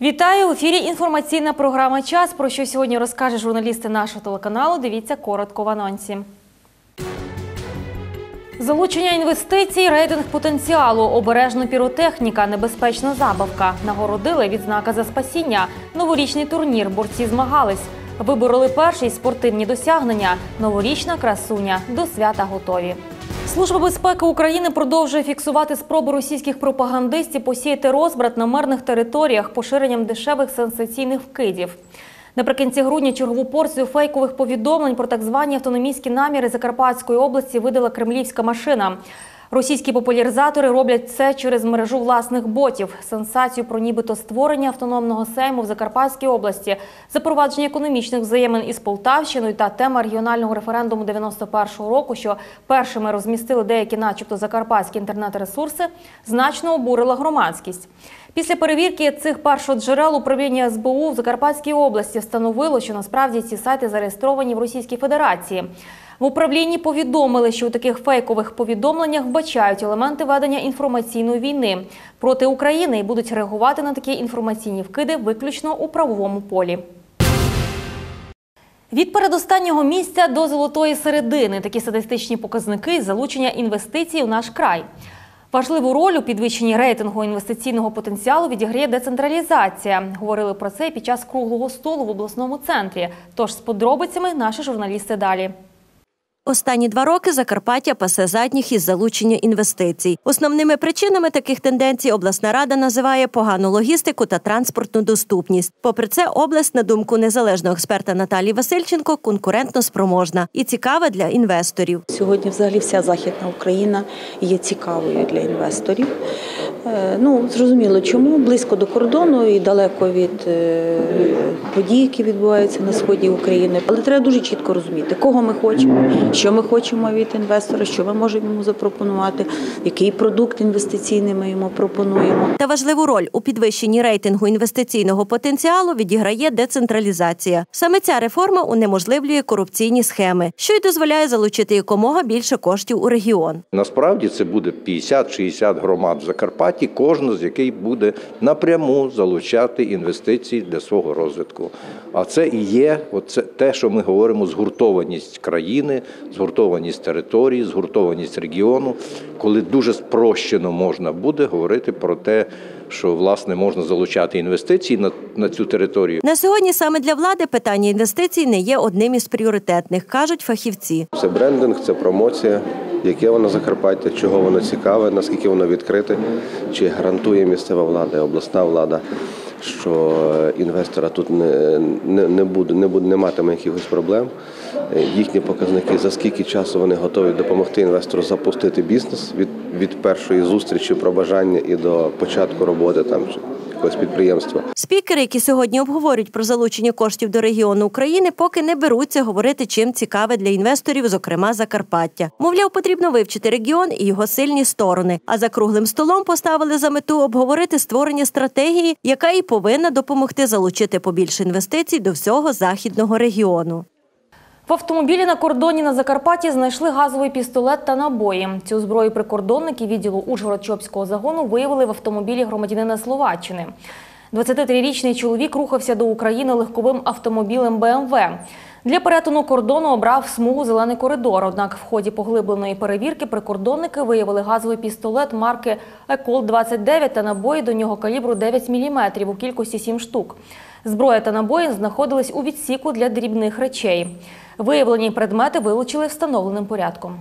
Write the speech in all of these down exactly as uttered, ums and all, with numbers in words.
Вітаю! В ефірі інформаційна програма «Час», про що сьогодні розкаже журналісти нашого телеканалу. Дивіться коротко в анонсі. Залучення інвестицій, рейтинг потенціалу, обережна піротехніка, небезпечна забавка. Нагородили відзнака за спасіння. Новорічний турнір, борці змагались. Вибороли перші спортивні досягнення. Новорічна красуня. До свята готові. Служба безпеки України продовжує фіксувати спроби російських пропагандистів посіяти розбрат на мирних територіях поширенням дешевих сенсаційних вкидів. Наприкінці грудня чергову порцію фейкових повідомлень про так звані автономістські наміри Закарпатської області видала кремлівська машина. Російські популяризатори роблять це через мережу власних ботів. Сенсацію про нібито створення автономного сейму в Закарпатській області, запровадження економічних взаємин із Полтавщиною та тема регіонального референдуму дев'яносто першого року, що першими розмістили деякі начебто закарпатські інтернет-ресурси, значно обурила громадськість. Після перевірки цих першоджерел управління ес бе у в Закарпатській області встановило, що насправді ці сайти зареєстровані в Російській Федерації. В управлінні повідомили, що у таких фейкових повідомленнях вбачають елементи ведення інформаційної війни проти України і будуть реагувати на такі інформаційні вкиди виключно у правовому полі. Від передостаннього місця до золотої середини – такі статистичні показники залучення інвестицій у наш край. Важливу роль у підвищенні рейтингу інвестиційного потенціалу відіграє децентралізація. Говорили про це під час круглого столу в обласному центрі. Тож з подробицями наші журналісти далі. Останні два роки Закарпаття пасе задніх із залучення інвестицій. Основними причинами таких тенденцій обласна рада називає погану логістику та транспортну доступність. Попри це, область, на думку незалежного експерта Наталії Васильченко, конкурентно спроможна і цікава для інвесторів. Сьогодні взагалі вся Західна Україна є цікавою для інвесторів. Ну, зрозуміло, чому. Близько до кордону і далеко від подій, які відбуваються на сході України. Але треба дуже чітко розуміти, кого ми хочемо, що ми хочемо від інвестора, що ми можемо йому запропонувати, який продукт інвестиційний ми йому пропонуємо. Та важливу роль у підвищенні рейтингу інвестиційного потенціалу відіграє децентралізація. Саме ця реформа унеможливлює корупційні схеми, що й дозволяє залучити якомога більше коштів у регіон. Насправді це буде п'ятдесят-шістдесят громад в Закарпатті, кожна з яких буде напряму залучати інвестиції для свого розвитку. А це і є оце те, що ми говоримо, згуртованість країни, згуртованість території, згуртованість регіону, коли дуже спрощено можна буде говорити про те, що, власне, можна залучати інвестиції на, на цю територію. На сьогодні саме для влади питання інвестицій не є одним із пріоритетних, кажуть фахівці. Це брендинг, це промоція, яке воно Закарпаття, чого воно цікаве, наскільки воно відкрите, чи гарантує місцева влада, обласна влада, що інвестора тут не, не, не буде, не буде, не матиме якихось проблем. Їхні показники, за скільки часу вони готові допомогти інвестору запустити бізнес від, від першої зустрічі про бажання і до початку роботи там якогось підприємства. Спікери, які сьогодні обговорюють про залучення коштів до регіону України, поки не беруться говорити, чим цікаве для інвесторів, зокрема Закарпаття. Мовляв, потрібно вивчити регіон і його сильні сторони. А за круглим столом поставили за мету обговорити створення стратегії, яка і повинна допомогти залучити побільше інвестицій до всього західного регіону. В автомобілі на кордоні на Закарпатті знайшли газовий пістолет та набої. Цю зброю прикордонники відділу Ужгород-Чопського загону виявили в автомобілі громадянина Словаччини. двадцятитрирічний чоловік рухався до України легковим автомобілем бе ем ве. Для перетину кордону обрав смугу «Зелений коридор». Однак в ході поглибленої перевірки прикордонники виявили газовий пістолет марки «Еколт двадцять дев'ять» та набої до нього калібру дев'ять міліметрів у кількості сім штук. Зброя та набої знаходились у відсіку для дрібних речей. Виявлені предмети вилучили встановленим порядком.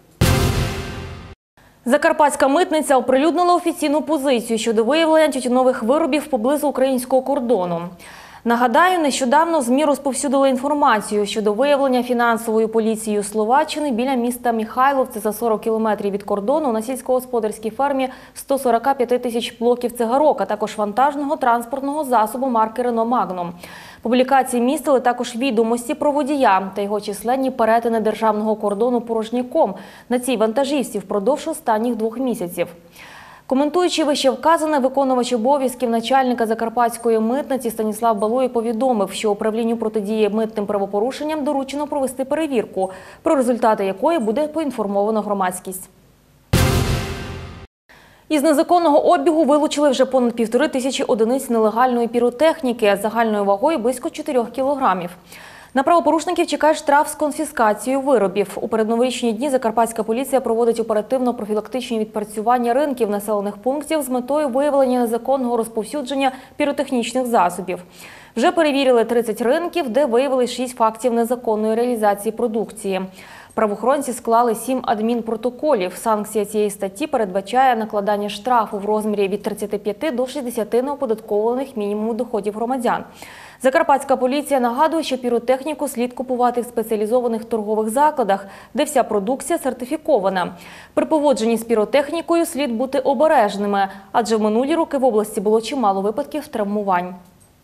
Закарпатська митниця оприлюднила офіційну позицію щодо виявлення тютюнових виробів поблизу українського кордону. Нагадаю, нещодавно ЗМІ розповсюдили інформацію щодо виявлення фінансовою поліцією Словаччини біля міста Михайлов, це за сорок кілометрів від кордону, на сільськогосподарській фермі сто сорок п'ять тисяч блоків цигарок, а також вантажного транспортного засобу марки «Рено Магнум». Публікації містили також відомості про водія та його численні перетини державного кордону порожняком на цій вантажівці впродовж останніх двох місяців. Коментуючи вище вказане, виконувач обов'язків начальника Закарпатської митниці Станіслав Балуй повідомив, що управлінню протидії митним правопорушенням доручено провести перевірку, про результати якої буде поінформовано громадськість. Із незаконного обігу вилучили вже понад півтори тисячі одиниць нелегальної піротехніки загальною вагою близько чотирьох кілограмів. На правопорушників чекає штраф з конфіскацією виробів. У передноворічні дні закарпатська поліція проводить оперативно-профілактичні відпрацювання ринків населених пунктів з метою виявлення незаконного розповсюдження піротехнічних засобів. Вже перевірили тридцять ринків, де виявили шість фактів незаконної реалізації продукції. Правоохоронці склали сім адмінпротоколів. Санкція цієї статті передбачає накладання штрафу в розмірі від тридцяти п'яти до шістдесяти неоподаткованих мінімуму доходів громадян. Закарпатська поліція нагадує, що піротехніку слід купувати в спеціалізованих торгових закладах, де вся продукція сертифікована. При поводженні з піротехнікою слід бути обережними, адже в минулі роки в області було чимало випадків травмувань.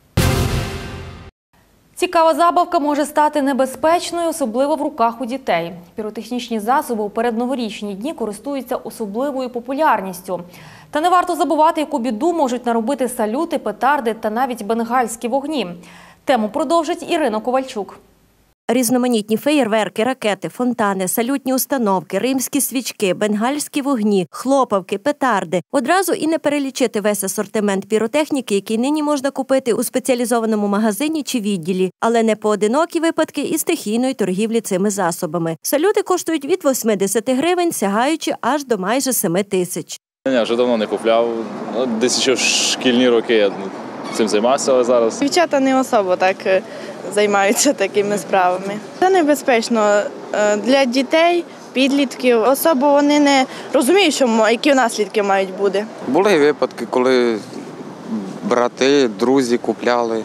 Цікава забавка може стати небезпечною, особливо в руках у дітей. Піротехнічні засоби у передноворічні дні користуються особливою популярністю. Та не варто забувати, яку біду можуть наробити салюти, петарди та навіть бенгальські вогні. Тему продовжить Ірина Ковальчук. Різноманітні феєрверки, ракети, фонтани, салютні установки, римські свічки, бенгальські вогні, хлопавки, петарди. Одразу і не перелічити весь асортимент піротехніки, який нині можна купити у спеціалізованому магазині чи відділі, але не поодинокі випадки і стихійної торгівлі цими засобами. Салюти коштують від восьмидесяти гривень, сягаючи аж до майже семи тисяч. Я вже давно не купляв, десь ще в шкільні роки я цим займався, але зараз. Дівчата не особо так займаються такими справами. Це небезпечно для дітей, підлітків. Особо вони не розуміють, що, які наслідки мають бути. Були випадки, коли брати, друзі купляли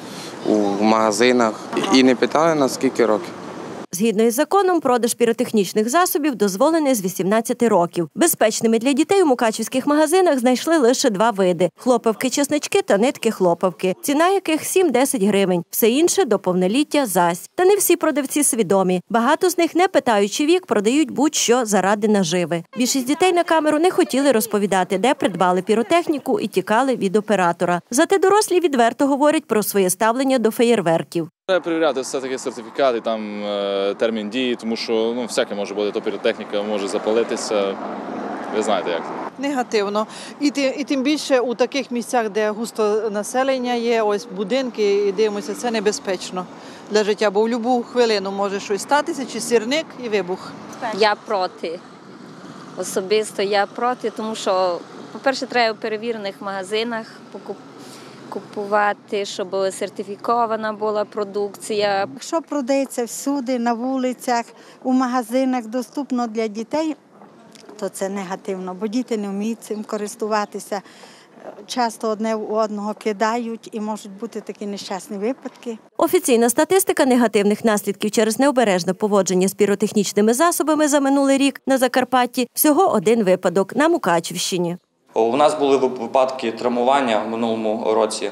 у магазинах і не питали, на скільки років. Згідно із законом, продаж піротехнічних засобів дозволений з вісімнадцяти років. Безпечними для дітей у мукачівських магазинах знайшли лише два види – хлопавки-чеснички та нитки-хлопавки, ціна яких сім-десять гривень. Все інше до повноліття – зась. Та не всі продавці свідомі. Багато з них, не питаючи вік, продають будь-що заради наживи. Більшість дітей на камеру не хотіли розповідати, де придбали піротехніку і тікали від оператора. Зате дорослі відверто говорять про своє ставлення до феєрверків. Треба перевіряти все-таки сертифікати, там термін дії, тому що ну, всяке може бути, то піротехніка може запалитися, ви знаєте як. Негативно. І, і тим більше у таких місцях, де густо населення є, ось будинки, і дивимося, це небезпечно для життя, бо в будь-яку хвилину може щось статися, чи сірник, і вибух. Я проти. Особисто я проти, тому що, по-перше, треба в перевірених магазинах покупати. Купувати, щоб сертифікована була продукція. Якщо продається всюди, на вулицях, у магазинах, доступно для дітей, то це негативно, бо діти не вміють цим користуватися. Часто одне в одного кидають і можуть бути такі нещасні випадки. Офіційна статистика негативних наслідків через необережне поводження з піротехнічними засобами за минулий рік на Закарпатті – всього один випадок на Мукачівщині. У нас були випадки травмування в минулому році.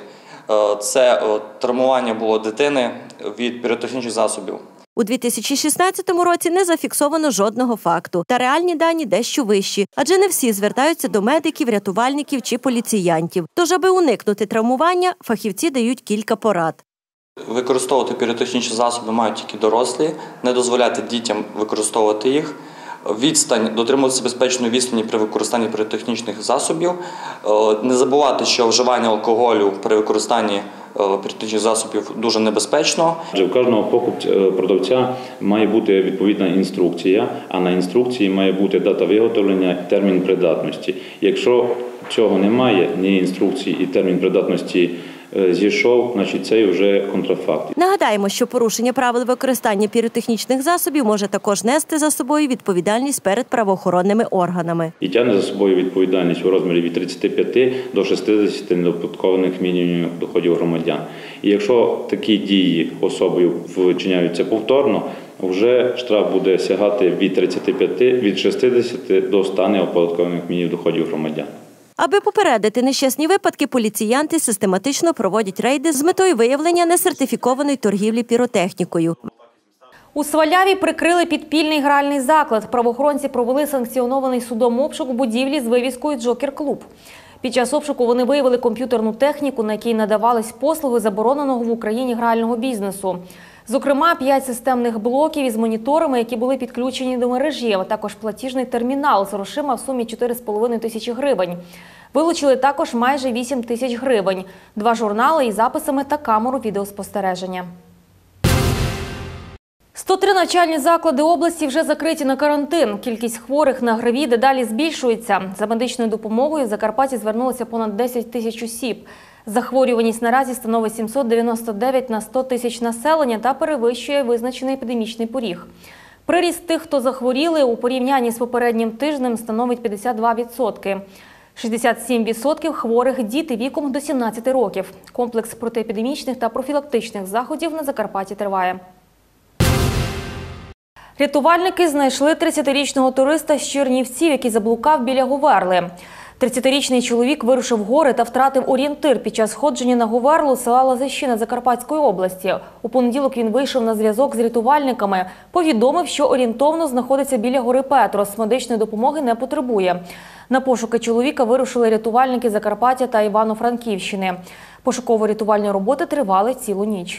Це травмування було дитини від піротехнічних засобів. У дві тисячі шістнадцятому році не зафіксовано жодного факту. Та реальні дані дещо вищі, адже не всі звертаються до медиків, рятувальників чи поліціянтів. Тож, аби уникнути травмування, фахівці дають кілька порад. Використовувати піротехнічні засоби мають тільки дорослі, не дозволяти дітям використовувати їх. Відстань, дотримуватися безпечної відстані при використанні піротехнічних засобів. Не забувати, що вживання алкоголю при використанні піротехнічних засобів дуже небезпечно. У кожного покупця-продавця має бути відповідна інструкція, а на інструкції має бути дата виготовлення і термін придатності. Якщо цього немає, ні інструкції і термін придатності зійшов, значить це вже контрафакт. Нагадаємо, що порушення правил використання піротехнічних засобів може також нести за собою відповідальність перед правоохоронними органами. І тягне за собою відповідальність у розмірі від тридцяти п'яти до шістдесяти неоподаткованих мінімумів доходів громадян. І якщо такі дії особою вчиняються повторно, вже штраф буде сягати від тридцяти п'яти, від шістдесяти до ста неоподаткованих мінімумів доходів громадян. Аби попередити нещасні випадки, поліціянти систематично проводять рейди з метою виявлення несертифікованої торгівлі піротехнікою. У Сваляві прикрили підпільний гральний заклад. Правоохоронці провели санкціонований судом обшук будівлі з вивіскою «Джокер-клуб». Під час обшуку вони виявили комп'ютерну техніку, на якій надавались послуги забороненого в Україні грального бізнесу. Зокрема, п'ять системних блоків із моніторами, які були підключені до мережі, а також платіжний термінал з грошима в сумі чотири з половиною тисячі гривень. Вилучили також майже вісім тисяч гривень, два журнали із записами та камеру відеоспостереження. сто три навчальні заклади області вже закриті на карантин. Кількість хворих на ГРВІ дедалі збільшується. За медичною допомогою в Закарпатті звернулося понад десять тисяч осіб. Захворюваність наразі становить сімсот дев'яносто дев'ять на сто тисяч населення та перевищує визначений епідемічний поріг. Приріст тих, хто захворіли, у порівнянні з попереднім тижнем становить п'ятдесят два відсотки. шістдесят сім відсотків хворих – діти віком до сімнадцяти років. Комплекс протиепідемічних та профілактичних заходів на Закарпатті триває. Рятувальники знайшли тридцятирічного туриста з Чернівців, який заблукав біля Говерли. тридцятирічний чоловік вирушив в гори та втратив орієнтир під час сходження на Говерлу села Лазищина Закарпатської області. У понеділок він вийшов на зв'язок з рятувальниками, повідомив, що орієнтовно знаходиться біля гори Петрос, медичної допомоги не потребує. На пошуки чоловіка вирушили рятувальники Закарпаття та Івано-Франківщини. Пошуково-рятувальні роботи тривали цілу ніч.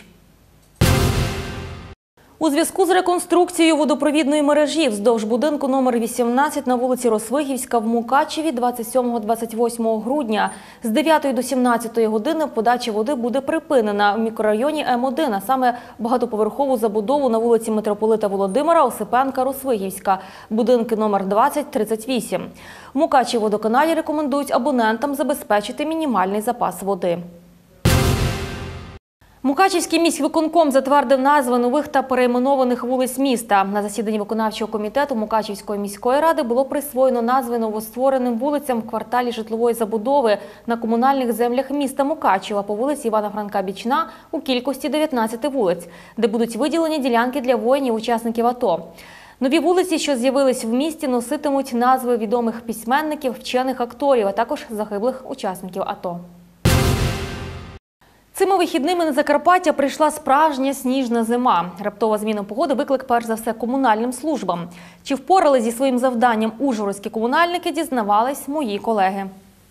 У зв'язку з реконструкцією водопровідної мережі вздовж будинку номер вісімнадцять на вулиці Росвигівська в Мукачеві двадцять сьомого - двадцять восьмого грудня з дев'ятої до сімнадцятої години подача води буде припинена в мікрорайоні М один, а саме багатоповерхову забудову на вулиці Митрополита Володимира, Осипенка, Росвигівська, будинки номер двадцять - тридцять вісім. В Мукачеводоканалі рекомендують абонентам забезпечити мінімальний запас води. Мукачівський міськвиконком затвердив назви нових та перейменованих вулиць міста. На засіданні виконавчого комітету Мукачівської міської ради було присвоєно назви новоствореним вулицям в кварталі житлової забудови на комунальних землях міста Мукачева по вулиці Івана Франка-Бічна у кількості дев'ятнадцяти вулиць, де будуть виділені ділянки для воїнів-учасників АТО. Нові вулиці, що з'явились в місті, носитимуть назви відомих письменників, вчених, акторів, а також загиблих учасників АТО. Цими вихідними на Закарпаття прийшла справжня сніжна зима. Раптова зміна погоди виклик перш за все комунальним службам. Чи впорали зі своїм завданням ужгородські комунальники, дізнавались мої колеги.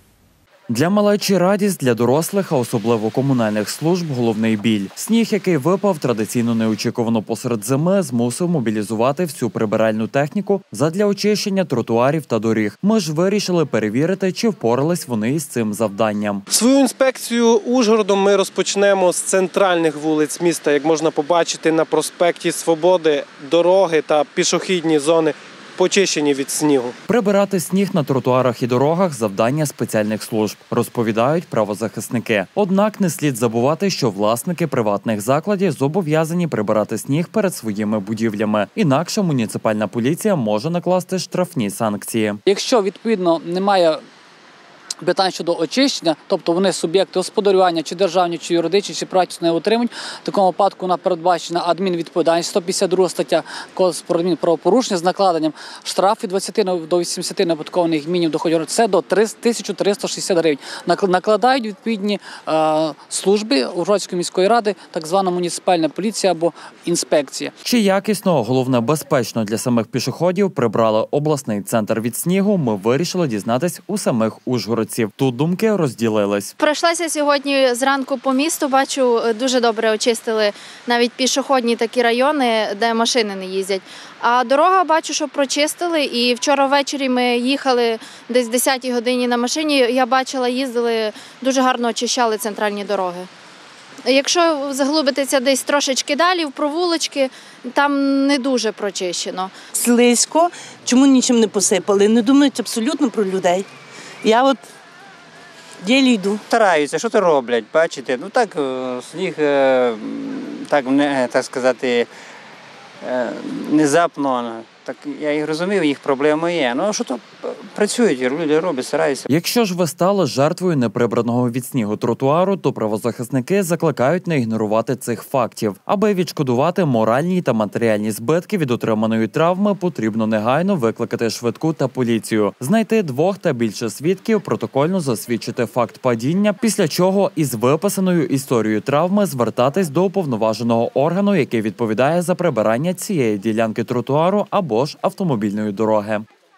Для малечі радість, для дорослих, а особливо комунальних служб – головний біль. Сніг, який випав традиційно неочікувано посеред зими, змусив мобілізувати всю прибиральну техніку задля очищення тротуарів та доріг. Ми ж вирішили перевірити, чи впорались вони із цим завданням. Свою інспекцію Ужгородом ми розпочнемо з центральних вулиць міста. Як можна побачити, на проспекті Свободи дороги та пішохідні зони почищені від снігу. Прибирати сніг на тротуарах і дорогах – завдання спеціальних служб, розповідають правозахисники. Однак не слід забувати, що власники приватних закладів зобов'язані прибирати сніг перед своїми будівлями. Інакше муніципальна поліція може накласти штрафні санкції. Якщо, відповідно, немає питань щодо очищення, тобто вони суб'єкти господарювання, чи державні, чи юридичні, чи приватні не отримують, в такому випадку вона передбачена адмінвідповідальність, сто п'ятдесят друга стаття Кодексу про адмінправопорушення з накладенням штраф від двадцяти до вісімдесяти неоподаткованих мінімумів доходів. Це до тисячі триста шістдесят гривень. Накладають відповідні е, служби Ужгородської міської ради, так звана муніципальна поліція або інспекція. Чи якісно, головне безпечно для самих пішоходів прибрали обласний центр від снігу, ми вирішили дізнатись у самих ужгородців. Тут думки розділились. Пройшлася сьогодні зранку по місту, бачу, дуже добре очистили навіть пішохідні такі райони, де машини не їздять. А дорога, бачу, що прочистили, і вчора ввечері ми їхали десь в десятій годині на машині, я бачила, їздили, дуже гарно очищали центральні дороги. Якщо заглибитися десь трошечки далі, в провулочки, там не дуже прочищено. Слизько, чому нічим не посипали, не думають абсолютно про людей. Я от ділі йду. Стараються, що то роблять, бачите. Ну так, сніг, так, так сказати, внезапно. Так я їх розумів, їх проблеми є. Ну, що то працюють, люди роблять, стараються. Якщо ж ви стали жертвою неприбраного від снігу тротуару, то правозахисники закликають не ігнорувати цих фактів. Аби відшкодувати моральні та матеріальні збитки від отриманої травми, потрібно негайно викликати швидку та поліцію, знайти двох та більше свідків, протокольно засвідчити факт падіння, після чого із виписаною історією травми звертатись до уповноваженого органу, який відповідає за прибирання цієї ділянки тротуару або ж автомобільної дороги.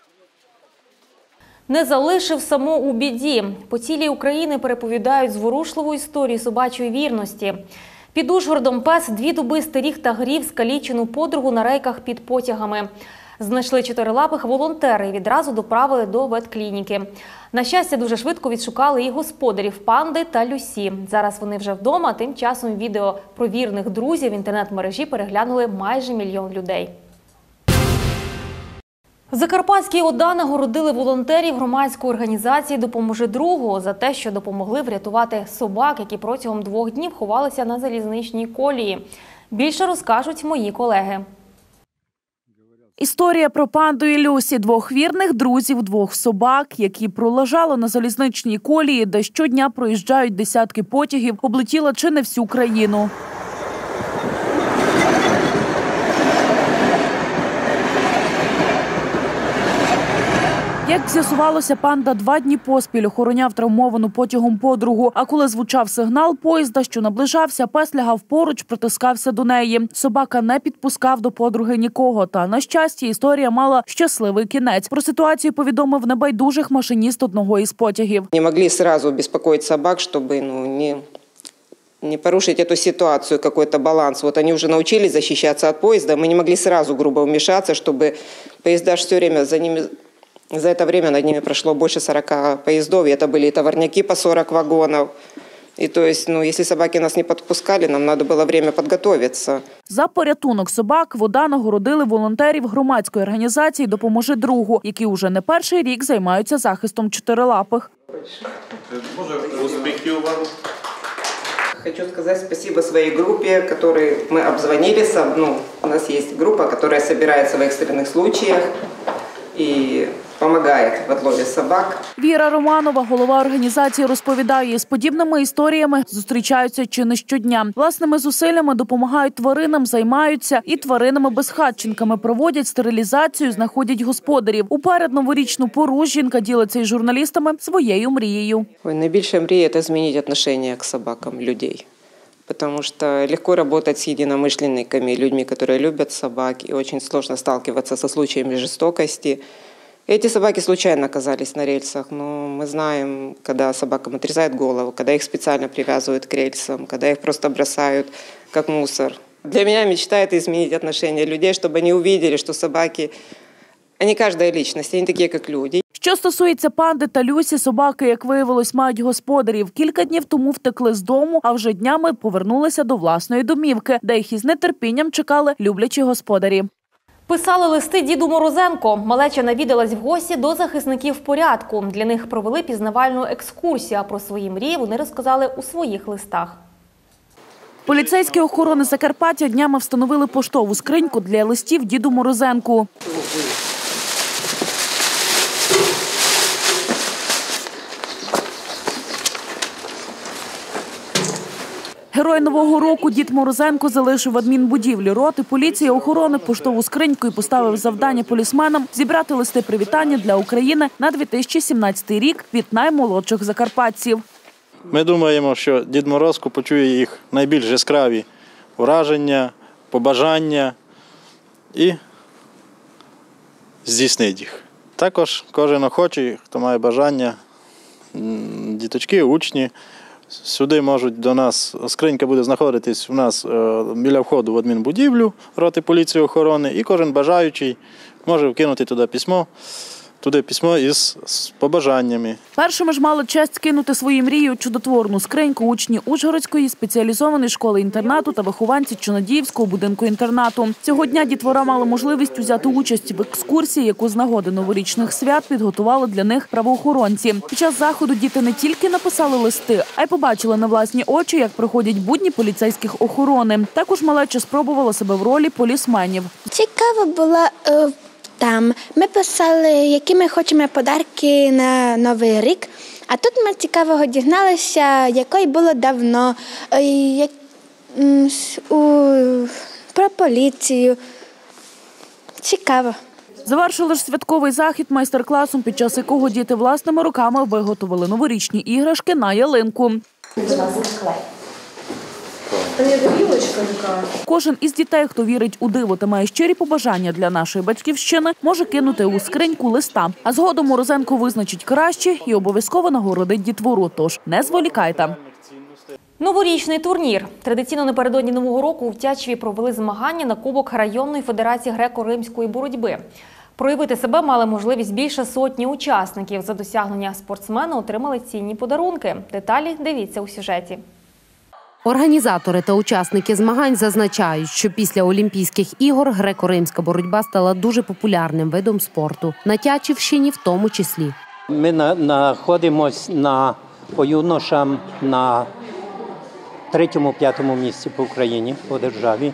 Не залишив само у біді. По цілій Україні переповідають зворушливу історію собачої вірності. Під Ужгородом пес дві доби стеріг та грів скалічену подругу на рейках під потягами. Знайшли чотирилапих волонтери і відразу доправили до ветклініки. На щастя, дуже швидко відшукали і господарів панди та Люсі. Зараз вони вже вдома, тим часом відео про вірних друзів в інтернет-мережі переглянули майже мільйон людей. В Закарпатській ОДА нагородили волонтерів громадської організації «Допоможи другу» за те, що допомогли врятувати собак, які протягом двох днів ховалися на залізничній колії. Більше розкажуть мої колеги. Історія про панду і Люсі – двох вірних друзів, двох собак, які пролежали на залізничній колії, де щодня проїжджають десятки потягів, облетіла чи не всю країну. Як з'ясувалося, панда два дні поспіль охороняв травмовану потягом подругу. А коли звучав сигнал поїзда, що наближався, пес лягав поруч, притискався до неї. Собака не підпускав до подруги нікого. Та, на щастя, історія мала щасливий кінець. Про ситуацію повідомив небайдужих машиніст одного із потягів. Не могли одразу беспокоить собак, щоб ну, не... не порушить эту ситуацию, какой-то баланс. Вот они уже научились защищаться от поезда. Мы не могли сразу грубо вмешаться, чтобы поезда все время за ними... За это время над ними прошло больше сорока поездов, и это были и товарняки по сорок вагонов. И то есть, ну, если собаки нас не подпускали, нам надо было время подготовиться. За порятунок собак в ОДА нагородили волонтерів громадської організації «Допоможи другу», які уже не перший рік займаються захистом чотирилапих. Успехів вам. Хочу сказать спасибо своей группе, которую мы обзвонили. Ну, у нас есть группа, которая собирается в экстренных случаях и допомагає в отлові собак. Віра Романова, голова організації, розповідає, з подібними історіями зустрічаються чи не щодня. Власними зусиллями допомагають тваринам, займаються і тваринами-безхатченками, проводять стерилізацію, знаходять господарів. У передноворічну пору жінка ділиться із журналістами своєю мрією. Ой, найбільша мрія – це змінити відношення к собакам людей. Потому что легко работать с единомышленниками, людьми, которые любят собак, и очень сложно сталкиваться со случаями жестокости. Эти собаки случайно оказались на рельсах, но мы знаем, когда собакам отрезают голову, когда их специально привязывают к рельсам, когда их просто бросают как мусор. Для меня мечта – это изменить отношение людей, чтобы они увидели, что собаки, они каждая личность, они такие, как люди. Що стосується панди та Люсі, собаки, як виявилось, мають господарів. Кілька днів тому втекли з дому, а вже днями повернулися до власної домівки, де їх із нетерпінням чекали люблячі господарі. Писали листи діду Морозенко. Малеча навідалась в гості до захисників порядку. Для них провели пізнавальну екскурсію, а про свої мрії вони розказали у своїх листах. Поліцейські охорони Закарпаття днями встановили поштову скриньку для листів діду Морозенку. Герой Нового року Дід Морозенко залишив в адмінбудівлі роти поліції охорони поштову скриньку і поставив завдання полісменам зібрати листи привітання для України на дві тисячі сімнадцятий рік від наймолодших закарпатців. Ми думаємо, що Дід Морозко почує їх найбільш яскраві враження, побажання і здійснить їх. Також кожен охочий, хто має бажання, діточки, учні, сюди можуть до нас, скринька буде знаходитись у нас біля входу в адмінбудівлю роти поліції охорони, і кожен бажаючий може вкинути туди письмо, туди письмо із побажаннями. Першими ж мали честь скинути свої мрії у чудотворну скриньку учні Ужгородської спеціалізованої школи-інтернату та вихованці Чонадіївського будинку-інтернату. Цього дня дітвора мали можливість взяти участь в екскурсії, яку з нагоди новорічних свят підготували для них правоохоронці. Під час заходу діти не тільки написали листи, а й побачили на власні очі, як проходять будні поліцейських охорони. Також малеча спробувала себе в ролі полісменів. Цікаво було е, там. Ми писали, які ми хочемо подарки на Новий рік. А тут ми цікавого дізналися, якої було давно, е, як, м, у, про поліцію. Цікаво. Завершили ж святковий захід майстер-класом, під час якого діти власними руками виготовили новорічні іграшки на ялинку. Кожен із дітей, хто вірить у диво та має щирі побажання для нашої батьківщини, може кинути у скриньку листа. А згодом Морозенко визначить краще і обов'язково нагородить дітвору. Тож не зволікайте. Новорічний турнір. Традиційно напередодні Нового року у Тячеві провели змагання на Кубок районної федерації греко-римської боротьби. Проявити себе мали можливість більше сотні учасників. За досягнення спортсмени отримали цінні подарунки. Деталі дивіться у сюжеті. Організатори та учасники змагань зазначають, що після Олімпійських ігор греко-римська боротьба стала дуже популярним видом спорту. На Тячівщині в тому числі. Ми знаходимося на, по юношам на третьому-п'ятому місці по Україні, по державі.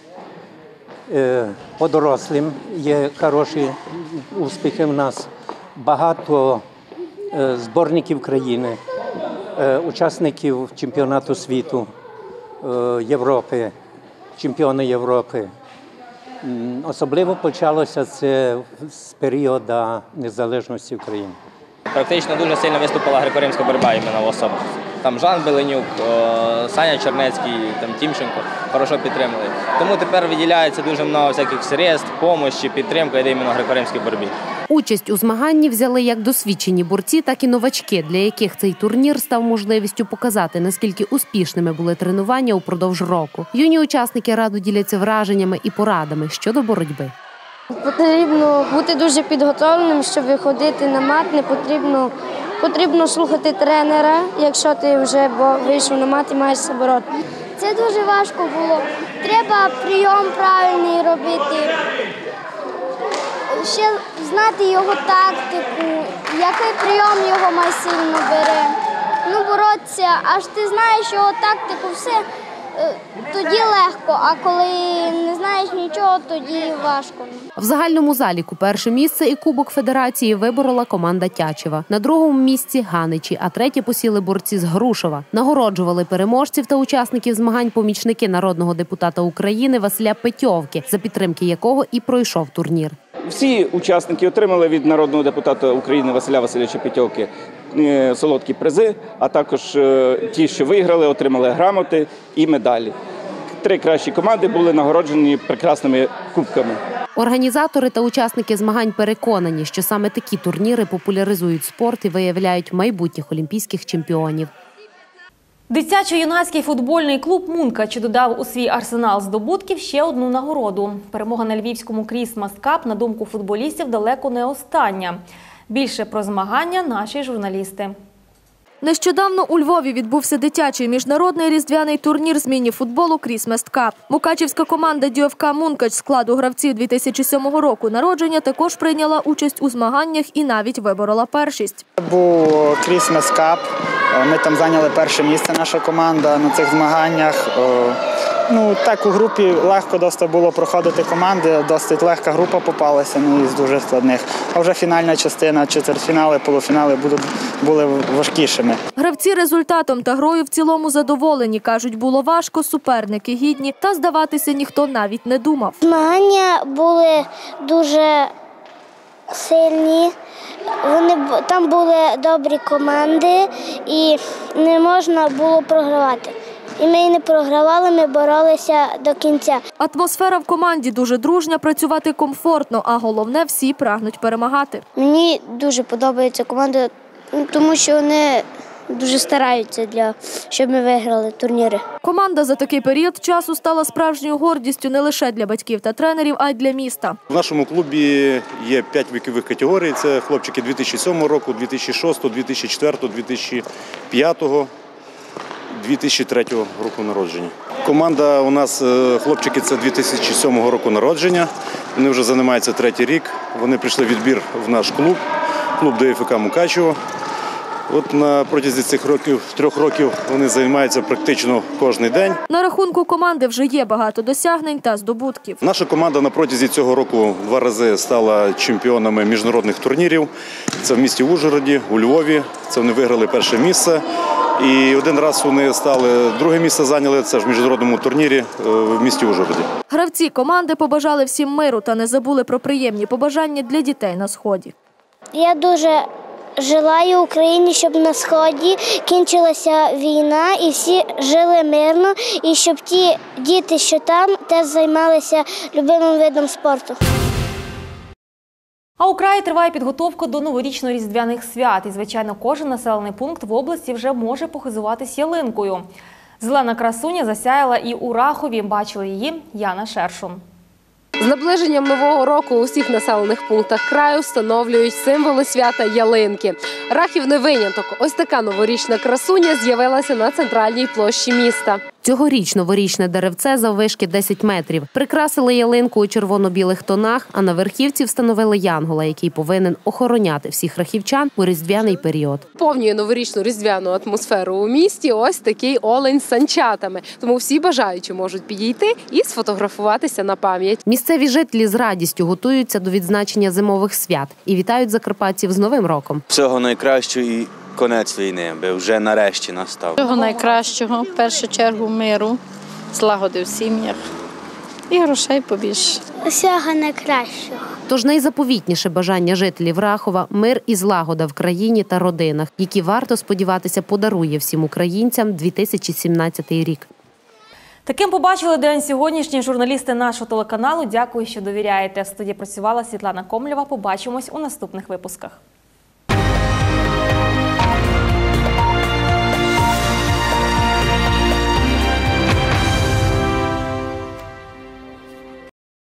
По дорослим є хороші успіхи в нас. Багато зборників країни, учасників чемпіонату світу, Європи, чемпіони Європи. Особливо почалося це з періоду незалежності України. Практично дуже сильно виступила греко-римська боротьба іменно в особах. Там Жан Беленюк, Саня Чернецький, там Тімченко хорошо підтримали. Тому тепер виділяється дуже багато всяких средств, допомоги, підтримка йде іменно греко-римській боротьбі. Участь у змаганні взяли як досвідчені борці, так і новачки, для яких цей турнір став можливістю показати, наскільки успішними були тренування упродовж року. Юні учасники радо діляться враженнями і порадами щодо боротьби. Потрібно бути дуже підготовленим, щоб виходити на мат. Не потрібно, потрібно слухати тренера, якщо ти вже вийшов на мат і маєш себе бороти. Це дуже важко було. Треба прийом правильний робити, ще знати його тактику, який прийом його має сильно бере. Ну, боротися, аж ти знаєш його тактику, все, тоді легко, а коли не знаєш нічого, тоді важко. В загальному заліку перше місце і Кубок Федерації виборола команда Тячева. На другому місці – Ганичі, а третє посіли борці з Грушова. Нагороджували переможців та учасників змагань помічники народного депутата України Василя Петьовки, за підтримки якого і пройшов турнір. Всі учасники отримали від народного депутата України Василя Васильовича Петьовки солодкі призи, а також ті, що виграли, отримали грамоти і медалі. Три кращі команди були нагороджені прекрасними кубками. Організатори та учасники змагань переконані, що саме такі турніри популяризують спорт і виявляють майбутніх олімпійських чемпіонів. Дитячо-юнацький футбольний клуб «Мункач» додав у свій арсенал здобутків ще одну нагороду. Перемога на львівському Крісмас Кап, на думку футболістів, далеко не остання. Більше про змагання наші журналісти. Нещодавно у Львові відбувся дитячий міжнародний різдвяний турнір з міні-футболу «Крісмас Кап». Мукачівська команда ДЮФК «Мункач» складу гравців дві тисячі сьомого року народження також прийняла участь у змаганнях і навіть виборола першість. Був «Крісмас Кап». Ми там зайняли перше місце, наша команда на цих змаганнях. Ну, так, у групі легко досить було проходити команди, досить легка група попалася, ну, із дуже складних. А вже фінальна частина, четвертьфінали, полуфінали будуть, були важкішими. Гравці результатом та грою в цілому задоволені. Кажуть, було важко, суперники гідні, та здаватися ніхто навіть не думав. Змагання були дуже сильні, вони, там були добрі команди і не можна було програвати. І ми не програвали, ми боролися до кінця. Атмосфера в команді дуже дружня, працювати комфортно, а головне – всі прагнуть перемагати. Мені дуже подобається команда, тому що вони дуже стараються, для, щоб ми виграли турніри. Команда за такий період часу стала справжньою гордістю не лише для батьків та тренерів, а й для міста. В нашому клубі є п'ять вікових категорій. Це хлопчики дві тисячі сьомого року, дві тисячі шостого, дві тисячі четвертого, дві тисячі п'ятого. дві тисячі третього року народження. Команда у нас, хлопчики, це дві тисячі сьомого року народження. Вони вже займаються третій рік. Вони прийшли відбір в наш клуб, клуб ДЮФК Мукачево. От на протязі цих років, трьох років вони займаються практично кожен день. На рахунку команди вже є багато досягнень та здобутків. Наша команда на протязі цього року два рази стала чемпіонами міжнародних турнірів. Це в місті Ужгороді, у Львові. Це вони виграли перше місце. І один раз вони стали, друге місце зайняли, це ж в міжнародному турнірі в місті Ужгороді. Гравці команди побажали всім миру та не забули про приємні побажання для дітей на Сході. Я дуже желаю Україні, щоб на Сході кінчилася війна і всі жили мирно, і щоб ті діти, що там, теж займалися любимим видом спорту. А у краї триває підготовка до новорічно-різдвяних свят. І, звичайно, кожен населений пункт в області вже може похизуватись ялинкою. Зелена красуня засяяла і у Рахові. Бачили її Яна Шершун. З наближенням Нового року у всіх населених пунктах краю встановлюють символи свята – ялинки. Рахів не виняток. Ось така новорічна красуня з'явилася на центральній площі міста. Цьогоріч новорічне деревце заввишки десять метрів. Прикрасили ялинку у червоно-білих тонах, а на верхівці встановили янгола, який повинен охороняти всіх рахівчан у різдвяний період. Повнює новорічну різдвяну атмосферу у місті ось такий олень з санчатами. Тому всі бажаючі можуть підійти і сфотографуватися на пам'ять. Місцеві жителі з радістю готуються до відзначення зимових свят і вітають закарпатців з Новим роком. Всього найкращого і конець війни, би вже нарешті настав. Всього найкращого, в першу чергу миру, злагоди в сім'ях і грошей побільше. Всього найкращого. Тож найзаповітніше бажання жителів Рахова – мир і злагода в країні та родинах, які, варто сподіватися, подарує всім українцям дві тисячі сімнадцятий рік. Таким побачили день сьогоднішні журналісти нашого телеканалу. Дякую, що довіряєте. В студії працювала Світлана Комлєва. Побачимось у наступних випусках.